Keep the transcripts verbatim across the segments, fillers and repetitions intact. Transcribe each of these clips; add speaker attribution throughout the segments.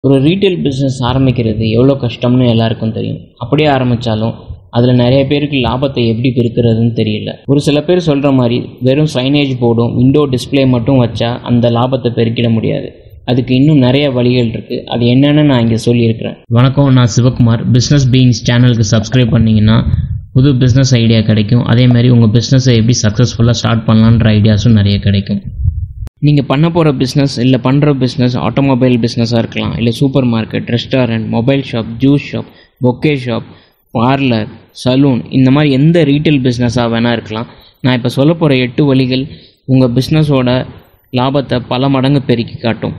Speaker 1: ஒரு retail business ஆரம்பிக்கிறது எவ்வளோ கஷ்டம்னு எல்லாருக்கும் தெரியும். அப்படியே ஆரம்பித்தாலும் அதில் நிறைய பேருக்கு லாபத்தை எப்படி பெருக்கிறதுன்னு தெரியல. ஒரு சில பேர் சொல்கிற மாதிரி வெறும் சைனேஜ் போர்டும் விண்டோ டிஸ்பிளே மட்டும் வச்சா அந்த லாபத்தை பெருக்கிட முடியாது. அதுக்கு இன்னும் நிறைய வழிகள் இருக்குது. அது என்னென்னு நான் இங்கே சொல்லியிருக்கிறேன். வணக்கம், நான் சிவகுமார். பிஸ்னஸ் பீயிங்ஸ் சேனலுக்கு சப்ஸ்கிரைப் பண்ணிங்கன்னா புது பிஸ்னஸ் ஐடியா கிடைக்கும். அதேமாதிரி உங்கள் பிஸ்னஸை எப்படி சக்ஸஸ்ஃபுல்லாக ஸ்டார்ட் பண்ணலான்ற ஐடியாஸும் நிறைய கிடைக்கும். நீங்கள் பண்ண போகிற பிஸ்னஸ் இல்லை பண்ணுற பிஸ்னஸ் ஆட்டோமொபைல் பிஸ்னஸாக இருக்கலாம், இல்லை super market, restaurant, mobile shop, juice shop, bouquet shop, parlour, salon, இந்த மாதிரி எந்த ரீட்டைல் பிஸ்னஸாக வேணால் இருக்கலாம். நான் இப்போ சொல்ல போகிற எட்டு வழிகள் உங்கள் பிஸ்னஸோட லாபத்தை பல மடங்கு பெருக்கி காட்டும்.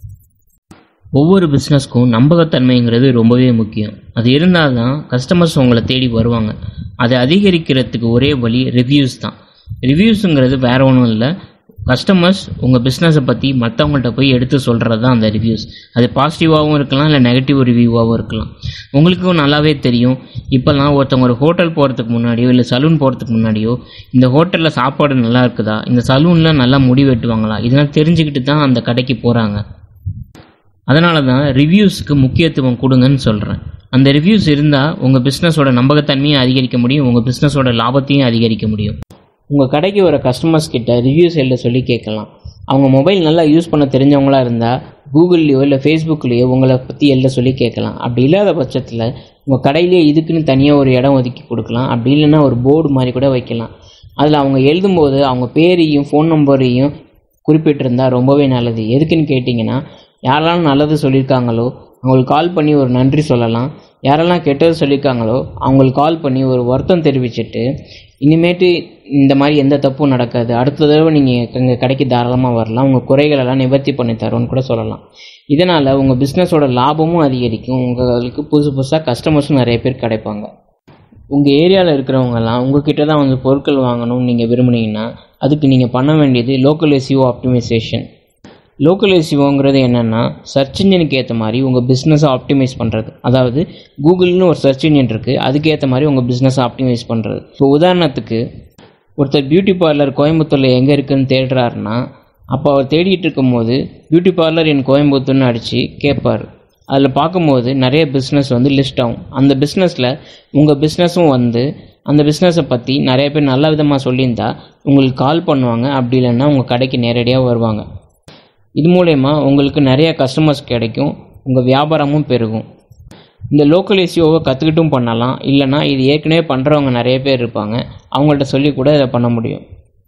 Speaker 1: ஒவ்வொரு பிஸ்னஸ்க்கும் நம்பகத்தன்மைங்கிறது ரொம்பவே முக்கியம். அது இருந்தால் தான் கஸ்டமர்ஸ் உங்களை தேடி வருவாங்க. அதை அதிகரிக்கிறதுக்கு ஒரே வழி ரிவ்யூஸ் தான். ரிவ்யூஸுங்கிறது வேறு ஒன்றும் இல்லை, கஸ்டமர்ஸ் உங்கள் பிஸ்னஸை பற்றி மற்றவங்கள்ட்ட போய் எடுத்து சொல்கிறது தான் அந்த ரிவ்யூஸ். அது பாசிட்டிவாகவும் இருக்கலாம், இல்லை நெகட்டிவ் ரிவ்யூவாகவும் இருக்கலாம். உங்களுக்கும் நல்லாவே தெரியும், இப்போல்லாம் ஒருத்தவங்க ஒரு ஹோட்டல் போகிறதுக்கு முன்னாடியோ இல்லை சலூன் போகிறதுக்கு முன்னாடியோ இந்த ஹோட்டலில் சாப்பாடு நல்லா இருக்குதா, இந்த சலூனில் நல்லா முடி வெட்டுவாங்களா, இதெல்லாம் தெரிஞ்சுக்கிட்டு தான் அந்த கடைக்கு போகிறாங்க. அதனால தான் ரிவ்யூஸ்க்கு முக்கியத்துவம் கொடுங்கன்னு சொல்கிறேன். அந்த ரிவ்யூஸ் இருந்தால் உங்கள் பிஸ்னஸோட நம்பகத்தன்மையும் அதிகரிக்க முடியும், உங்கள் பிஸ்னஸோட லாபத்தையும் அதிகரிக்க முடியும். உங்கள் கடைக்கு வர கஸ்டமர்ஸ் கிட்ட ரிவ்யூஸ் எழுத சொல்லி கேட்கலாம். அவங்க மொபைல் நல்லா யூஸ் பண்ண தெரிஞ்சவங்களாக இருந்தால் கூகுள்லேயோ இல்லை ஃபேஸ்புக்லேயோ உங்களை பற்றி எழுத சொல்லி கேட்கலாம். அப்படி இல்லாத பட்சத்தில் உங்கள் கடையிலேயே இதுக்குன்னு தனியாக ஒரு இடம் ஒதுக்கி கொடுக்கலாம். அப்படி இல்லைன்னா ஒரு போர்டு மாதிரி கூட வைக்கலாம். அதில் அவங்க எழுதும்போது அவங்க பேரையும் ஃபோன் நம்பரையும் குறிப்பிட்டிருந்தால் ரொம்பவே நல்லது. எதுக்குன்னு கேட்டிங்கன்னா, யாரெல்லாம் நல்லது சொல்லியிருக்காங்களோ அவங்களுக்கு கால் பண்ணி ஒரு நன்றி சொல்லலாம். யாரெல்லாம் கெட்டது சொல்லியிருக்காங்களோ அவங்களுக்கு கால் பண்ணி ஒரு வருத்தம் தெரிவிச்சுட்டு, இனிமேட்டு இந்த மாதிரி எந்த தப்பும் நடக்காது, அடுத்த தடவை நீங்கள் எங்கள் கடைக்கு தாராளமாக வரலாம், உங்கள் குறைகளெல்லாம் நிவர்த்தி பண்ணி தரோன்னு கூட சொல்லலாம். இதனால் உங்கள் பிஸ்னஸோட லாபமும் அதிகரிக்கும், உங்களுக்கு புதுசு புதுசாக கஸ்டமர்ஸும் நிறைய பேர் கிடைப்பாங்க. உங்கள் ஏரியாவில் இருக்கிறவங்கெல்லாம் உங்கள்கிட்ட தான் வந்து பொருட்கள் வாங்கணும்னு நீங்கள் விரும்புனீங்கன்னா அதுக்கு நீங்கள் பண்ண வேண்டியது லோக்கல் எஸ்இஓ ஆப்டிமைசேஷன். லோக்கல் எஸ்இஓங்கிறது என்னென்னா, சர்ச் இன்ஜினுக்கு ஏற்ற மாதிரி உங்கள் பிஸ்னஸை ஆப்டிமைஸ் பண்ணுறது. அதாவது கூகுள்னு ஒரு சர்ச் இன்ஜின் இருக்குது, அதுக்கேற்ற மாதிரி உங்கள் பிஸ்னஸை ஆப்டிமைஸ் பண்ணுறது. இப்போ உதாரணத்துக்கு ஒருத்தர் பியூட்டி பார்லர் கோயம்புத்தூரில் எங்கே இருக்குதுன்னு தேடுறாருன்னா, அப்போ அவர் தேடிட்டு இருக்கும்போது பியூட்டி பார்லர் என் கோயம்புத்தூர்னு அடித்து கேட்பார். அதில் பார்க்கும்போது நிறைய பிஸ்னஸ் வந்து லிஸ்ட் ஆகும். அந்த பிஸ்னஸில் உங்கள் பிஸ்னஸும் வந்து அந்த பிஸ்னஸை பற்றி நிறைய பேர் நல்ல விதமாக சொல்லியிருந்தால் உங்களுக்கு கால் பண்ணுவாங்க. அப்படி இல்லைன்னா உங்கள் கடைக்கு நேரடியாக வருவாங்க. இது மூலயமா உங்களுக்கு நிறைய கஸ்டமர்ஸ் கிடைக்கும், உங்கள் வியாபாரமும் பெருகும். இந்த லோக்கல் எஸ்இஓவை கற்றுக்கிட்டும் பண்ணலாம், இல்லைனா இது ஏற்கனவே பண்ணுறவங்க நிறைய பேர் இருப்பாங்க, அவங்கள்ட்ட சொல்லி கூட இதை பண்ண முடியும்.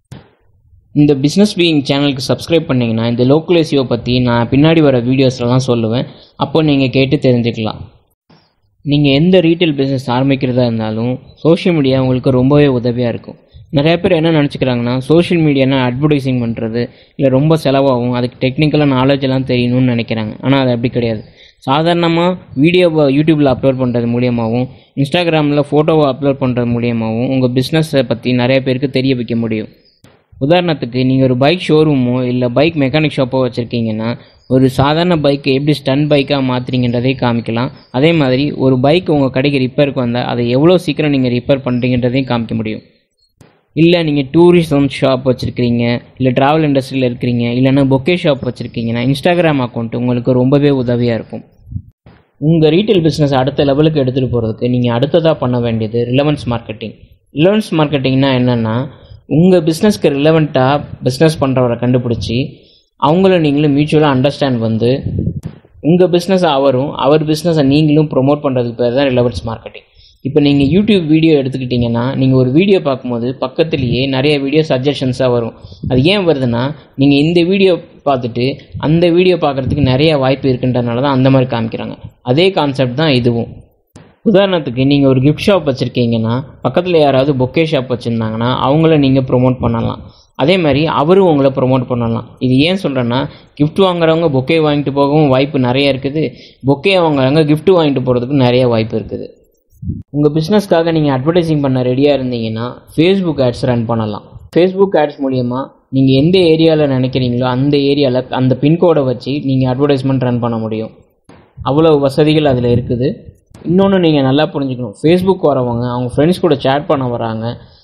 Speaker 1: இந்த பிஸ்னஸ் பீயிங் சேனலுக்கு சப்ஸ்கிரைப் பண்ணிங்கன்னா இந்த லோக்கல் எஸ்இஓ பற்றி நான் பின்னாடி வர வீடியோஸ்லாம் சொல்லுவேன். அப்போ நீங்கள் கேட்டு தெரிஞ்சுக்கலாம். நீங்கள் எந்த ரீட்டைல் பிஸ்னஸ் ஆரம்பிக்கிறதா இருந்தாலும் சோஷியல் மீடியா உங்களுக்கு ரொம்பவே உதவியாக இருக்கும். நிறைய பேர் என்ன நினச்சிக்கிறாங்கன்னா, சோஷியல் மீடியானா அட்வர்டைஸிங் பண்ணுறது இல்லை ரொம்ப செலவாகும், அதுக்கு டெக்னிக்கலாக நாலேஜ் எல்லாம் தெரியணும்னு நினைக்கிறாங்க. ஆனால் அது அப்படி கிடையாது. சாதாரணமாக வீடியோவை யூடியூப்பில் அப்லோட் பண்ணுறது மூலியமாகவும் இன்ஸ்டாகிராமில் ஃபோட்டோவை அப்லோட் பண்ணுறது மூலியமாகவும் உங்கள் பிஸ்னஸை பற்றி நிறைய பேருக்கு தெரிய வைக்க முடியும். உதாரணத்துக்கு நீங்கள் ஒரு பைக் ஷோரூமோ இல்லை பைக் மெக்கானிக் ஷாப்போ வச்சுருக்கீங்கன்னா ஒரு சாதாரண பைக்கை எப்படி ஸ்டன் பைக்காக மாற்றுறீங்கன்றதை காமிக்கலாம். அதே மாதிரி ஒரு பைக் உங்கள் கடைக்கு ரிப்பேருக்கு வந்தால் அதை எவ்வளோ சீக்கிரம் நீங்கள் ரிப்பேர் பண்ணுறீங்கன்றதையும் காமிக்க முடியும். இல்லை நீங்கள் டூரிசம் ஷாப் வச்சுருக்கிறீங்க, இல்லை ட்ராவல் இண்டஸ்ட்ரியில் இருக்கிறீங்க, இல்லைன்னா பொக்கே ஷாப் வச்சுருக்கீங்கன்னா இன்ஸ்டாகிராம் அக்கௌண்ட் உங்களுக்கு ரொம்பவே உதவியாக இருக்கும். உங்கள் ரீட்டைல் பிஸ்னஸ் அடுத்த லெவலுக்கு எடுத்துகிட்டு போகிறதுக்கு நீங்கள் அடுத்ததாக பண்ண வேண்டியது ரிலவன்ஸ் மார்க்கெட்டிங். ரிலவன்ஸ் மார்க்கெட்டிங்னா என்னென்னா, உங்கள் பிஸ்னஸ்க்கு ரிலவெண்ட்டாக பிஸ்னஸ் பண்ணுறவரை கண்டுபிடிச்சி அவங்கள நீங்களும் மியூச்சுவலாக அண்டர்ஸ்டாண்ட் வந்து உங்கள் பிஸ்னஸை அவரும் அவர் பிஸ்னஸை நீங்களும் ப்ரொமோட் பண்ணுறதுக்கு பேர் தான் ரிலவன்ஸ் மார்க்கெட்டிங். இப்போ நீங்கள் யூடியூப் வீடியோ எடுத்துக்கிட்டிங்கன்னா, நீங்கள் ஒரு வீடியோ பார்க்கும்போது பக்கத்துலேயே நிறைய வீடியோ சஜஷன்ஸாக வரும். அது ஏன் வருதுன்னா, நீங்கள் இந்த வீடியோ பார்த்துட்டு அந்த வீடியோ பார்க்குறதுக்கு நிறைய வாய்ப்பு இருக்குன்றதுனால தான் அந்த மாதிரி காமிக்கிறாங்க. அதே கான்செப்ட் தான் இதுவும். உதாரணத்துக்கு நீங்கள் ஒரு கிஃப்ட் ஷாப் வச்சுருக்கீங்கன்னா பக்கத்தில் யாராவது பொக்கே ஷாப் வச்சுருந்தாங்கன்னா அவங்கள நீங்கள் ப்ரொமோட் பண்ணலாம். அதே மாதிரி அவரும் உங்களை ப்ரொமோட் பண்ணலாம். இது ஏன் சொல்கிறேன்னா, கிஃப்ட் வாங்குறவங்க பொக்கே வாங்கிட்டு போகவும் வாய்ப்பு நிறைய இருக்குது, பொக்கே வாங்குறவங்க கிஃப்ட் வாங்கிட்டு போகிறதுக்கு நிறைய வாய்ப்பு இருக்குது. உங்கள் பிஸ்னஸ்க்காக நீங்கள் அட்வர்டைஸிங் பண்ண ரெடியாக இருந்தீங்கன்னா ஃபேஸ்புக் ஆட்ஸ் ரன் பண்ணலாம். ஃபேஸ்புக் ஆட்ஸ் மூலிமா நீங்கள் எந்த ஏரியாவில் நினைக்கிறீங்களோ அந்த ஏரியாவில் அந்த பின்கோடை வச்சு நீங்கள் அட்வர்டைஸ்மெண்ட் ரன் பண்ண முடியும். அவ்வளோ வசதிகள் அதில் இருக்குது. இன்னொன்று நீங்கள் நல்லா புரிஞ்சுக்கணும், ஃபேஸ்புக் வரவங்க அவங்க ஃப்ரெண்ட்ஸ் கூட சேட் பண்ண வராங்க,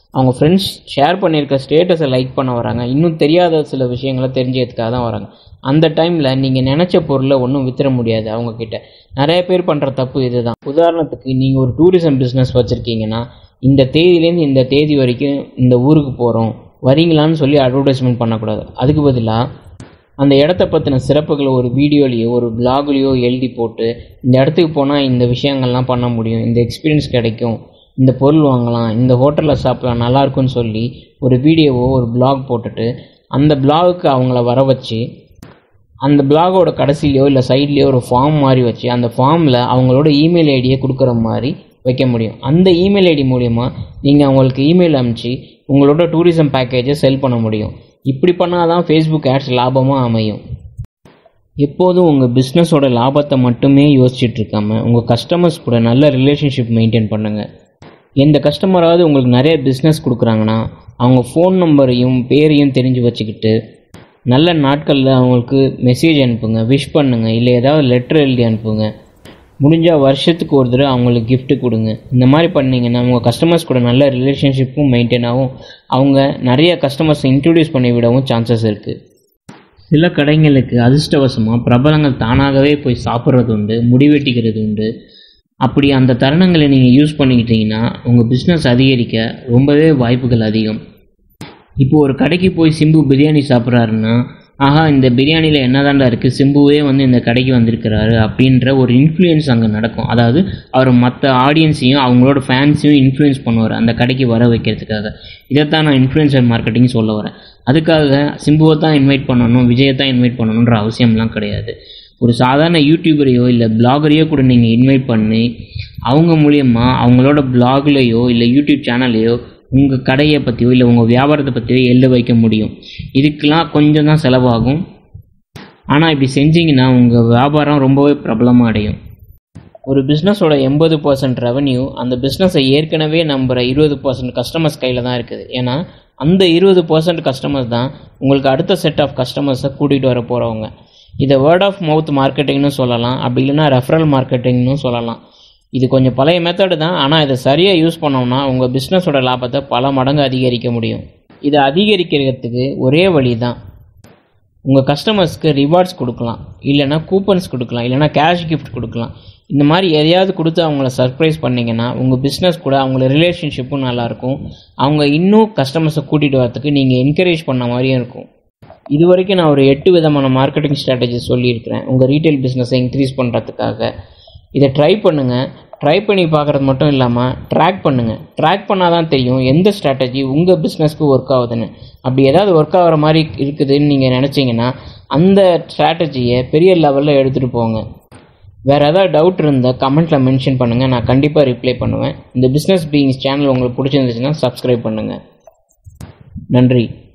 Speaker 1: அவங்க ஃப்ரெண்ட்ஸ் ஷேர் பண்ணியிருக்க ஸ்டேட்டஸை லைக் பண்ண வராங்க, இன்னும் தெரியாத சில விஷயங்களை தெரிஞ்சதுக்காக தான் வராங்க. அந்த டைமில் நீங்கள் நினச்ச பொருளை ஒன்றும் வித்துற முடியாது அவங்கக்கிட்ட. நிறைய பேர் பண்ணுற தப்பு இது தான். உதாரணத்துக்கு நீங்கள் ஒரு டூரிசம் பிஸ்னஸ் வச்சுருக்கீங்கன்னா, இந்த தேதியிலேருந்து இந்த தேதி வரைக்கும் இந்த ஊருக்கு போகிறோம் வரீங்களான்னு சொல்லி அட்வர்டைஸ்மெண்ட் பண்ணக்கூடாது. அதுக்கு பதிலாக அந்த இடத்த பற்றின சிறப்புகளை ஒரு வீடியோலேயோ ஒரு பிளாக்லேயோ எழுதி போட்டு, இந்த இடத்துக்கு போனால் இந்த விஷயங்கள்லாம் பண்ண முடியும், இந்த எக்ஸ்பீரியன்ஸ் கிடைக்கும், இந்த பொருள் வாங்கலாம், இந்த ஹோட்டலில் சாப்பிடலாம், நல்லாயிருக்குன்னு சொல்லி ஒரு வீடியோவோ ஒரு பிளாக் போட்டுட்டு அந்த பிளாகுக்கு அவங்கள வர வச்சு, அந்த பிளாகோட கடைசிலையோ இல்லை சைட்லேயோ ஒரு ஃபார்ம் மாதிரி வச்சு அந்த ஃபார்மில் அவங்களோட இமெயில் ஐடியை கொடுக்குற மாதிரி வைக்க முடியும். அந்த இமெயில் ஐடி மூலிமா நீங்கள் அவங்களுக்கு இமெயில் அனுப்பிச்சு உங்களோட டூரிசம் பேக்கேஜை செல் பண்ண முடியும். இப்படி பண்ணால் தான் ஃபேஸ்புக் ஆட்ஸ் லாபமாக அமையும். எப்போதும் உங்கள் பிஸ்னஸோட லாபத்தை மட்டுமே யோசிச்சுட்டு இருக்காமல் உங்கள் கஸ்டமர்ஸ் கூட நல்ல ரிலேஷன்ஷிப் மெயின்டைன் பண்ணுங்கள். எந்த கஸ்டமராவது உங்களுக்கு நிறைய பிஸ்னஸ் கொடுக்குறாங்கன்னா அவங்க ஃபோன் நம்பரையும் பேரையும் தெரிஞ்சு வச்சுக்கிட்டு நல்ல நாட்களில் அவங்களுக்கு மெசேஜ் அனுப்புங்க, விஷ் பண்ணுங்கள், இல்லை ஏதாவது லெட்டர் எழுதி அனுப்புங்க. முடிஞ்சால் வருஷத்துக்கு ஒரு தடவை அவங்களுக்கு கிஃப்ட்டு கொடுங்க. இந்த மாதிரி பண்ணிங்கன்னா உங்கள் கஸ்டமர்ஸ் கூட நல்ல ரிலேஷன்ஷிப்பும் மெயின்டைன் ஆகும். அவங்க நிறைய கஸ்டமர்ஸை இன்ட்ரடியூஸ் பண்ணி விடவும் சான்சஸ் இருக்குது. சில கடைங்களுக்கு அதிர்ஷ்டவசமாக பிரபலங்கள் தானாகவே போய் சாப்பிட்றது உண்டு, முடிவெட்டிக்கிறது உண்டு. அப்படி அந்த தருணங்களை நீங்கள் யூஸ் பண்ணிக்கிட்டீங்கன்னா உங்கள் பிஸ்னஸ் அதிகரிக்க ரொம்பவே வாய்ப்புகள் அதிகம். இப்போது ஒரு கடைக்கு போய் சிம்பு பிரியாணி சாப்பிட்றாருன்னா, ஆஹா இந்த பிரியாணியில் என்ன தாண்டா இருக்குது, சிம்புவே வந்து இந்த கடைக்கு வந்திருக்கிறாரு அப்படின்ற ஒரு இன்ஃப்ளூயன்ஸ் அங்கே நடக்கும். அதாவது அவர் மற்ற ஆடியன்ஸையும் அவங்களோட ஃபேன்ஸையும் இன்ஃப்ளூயன்ஸ் பண்ணுவார் அந்த கடைக்கு வர வைக்கிறதுக்காக. இதைத்தான் நான் இன்ஃப்ளூயன்சர் மார்க்கெட்டிங் சொல்ல வரேன். அதுக்காக சிம்புவை தான் இன்வைட் பண்ணணும், விஜயை தான் இன்வைட் பண்ணணுன்ற அவசியம்லாம் கிடையாது. ஒரு சாதாரண யூடியூபரையோ இல்லை பிளாகரையோ கூட நீங்கள் இன்வைட் பண்ணி அவங்க மூலியமாக அவங்களோட பிளாக்லேயோ இல்லை யூடியூப் சேனல்லையோ உங்கள் கடையை பற்றியோ இல்லை உங்கள் வியாபாரத்தை பற்றியோ எழுத வைக்க முடியும். இதுக்கெலாம் கொஞ்சம் தான் செலவாகும். ஆனால் இப்படி செஞ்சிங்கன்னா உங்கள் வியாபாரம் ரொம்பவே பிரபலமாக அடையும். ஒரு பிஸ்னஸோட எண்பது பர்சன்ட் ரெவன்யூ அந்த பிஸ்னஸை ஏற்கனவே நம்புகிற இருபது பர்சன்ட் கஸ்டமர்ஸ் கையில் தான் இருக்குது. ஏன்னா அந்த இருபது பர்சன்ட் கஸ்டமர்ஸ் தான் உங்களுக்கு அடுத்த செட் ஆஃப் கஸ்டமர்ஸை கூட்டிகிட்டு வர போகிறவங்க. இதை வேர்ட் ஆஃப் மவுத் மார்க்கெட்டிங்னு சொல்லலாம், அப்படி இல்லைனா ரெஃபரல் மார்க்கெட்டிங்னு சொல்லலாம். இது கொஞ்சம் பழைய மெத்தடு தான், ஆனால் இதை சரியாக யூஸ் பண்ணோம்னா உங்கள் பிஸ்னஸோட லாபத்தை பல மடங்கு அதிகரிக்க முடியும். இதை அதிகரிக்கிறதுக்கு ஒரே வழி தான், உங்கள் கஸ்டமர்ஸ்க்கு ரிவார்ட்ஸ் கொடுக்கலாம், இல்லைனா கூப்பன்ஸ் கொடுக்கலாம், இல்லைனா கேஷ் கிஃப்ட் கொடுக்கலாம். இந்த மாதிரி எதையாவது கொடுத்து அவங்கள சர்ப்ரைஸ் பண்ணிங்கன்னா உங்கள் பிஸ்னஸ் கூட அவங்கள ரிலேஷன்ஷிப்பும் நல்லாயிருக்கும். அவங்க இன்னும் கஸ்டமர்ஸை கூட்டிகிட்டு வரத்துக்கு நீங்கள் என்கரேஜ் பண்ண மாதிரியும் இருக்கும். இது வரைக்கும் நான் ஒரு எட்டு விதமான மார்க்கெட்டிங் ஸ்ட்ராட்டஜி சொல்லியிருக்கிறேன் உங்கள் ரீட்டைல் பிஸ்னஸை இன்க்ரீஸ் பண்ணுறதுக்காக. இதை ட்ரை பண்ணுங்கள். ட்ரை பண்ணி பார்க்குறது மட்டும் இல்லாமல் ட்ராக் பண்ணுங்கள். ட்ராக் பண்ணால் தான் தெரியும் எந்த ஸ்ட்ராட்டஜி உங்கள் பிஸ்னஸ்க்கு ஒர்க் ஆகுதுன்னு. அப்படி ஏதாவது ஒர்க் ஆகிற மாதிரி இருக்குதுன்னு நீங்கள் நினச்சிங்கன்னா அந்த ஸ்ட்ராட்டஜியை பெரிய லெவலில் எடுத்துகிட்டு போங்க. வேறு ஏதாவது டவுட் இருந்தால் கமெண்ட்டில் மென்ஷன் பண்ணுங்கள், நான் கண்டிப்பாக ரிப்ளை பண்ணுவேன். இந்த பிஸ்னஸ் பீயிங்ஸ் சேனல் உங்களுக்கு பிடிச்சிருந்துச்சுன்னா சப்ஸ்கிரைப் பண்ணுங்கள். நன்றி.